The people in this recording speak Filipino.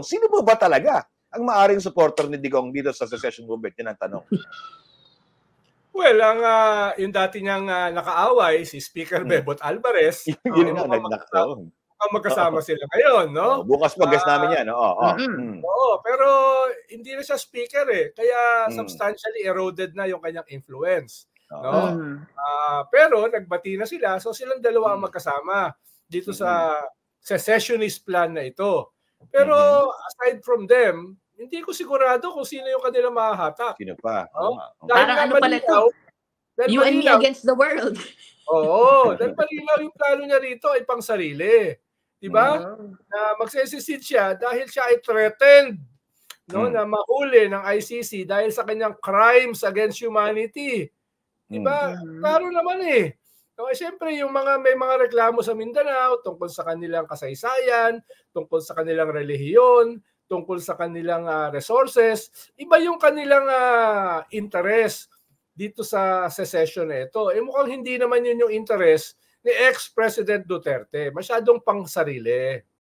Sino po ba talaga ang maaring supporter ni Digong dito sa secession movement? Yun ang tanong. Well, yung dati niyang nakaaway, si Speaker Bebot Alvarez, Yun nga, magkasama sila ngayon, no? Bukas pag-guess namin yan. Oo, pero hindi na siya speaker eh. Kaya substantially eroded na yung kanyang influence. No? Pero nagbati na sila, so silang dalawa ang magkasama dito sa secessionist plan na ito. Pero aside from them, hindi ko sigurado kung sino yung kanila mahahatak. Sino pa? Parang ano pala ito? You and me against the world. Oo, dahil malinaw yung plano niya rito ay pang sarili. Diba? Na magsesisid siya dahil siya ay threatened, no, na mahuli ng ICC dahil sa kanyang crimes against humanity. Diba? Klaro naman eh. So, siyempre, yung may mga reklamo sa Mindanao tungkol sa kanilang kasaysayan, tungkol sa kanilang relihiyon, tungkol sa kanilang resources, iba yung kanilang interest dito sa secession na ito. Mukhang hindi naman yun yung interest ni ex-President Duterte. Masyadong pang sarili.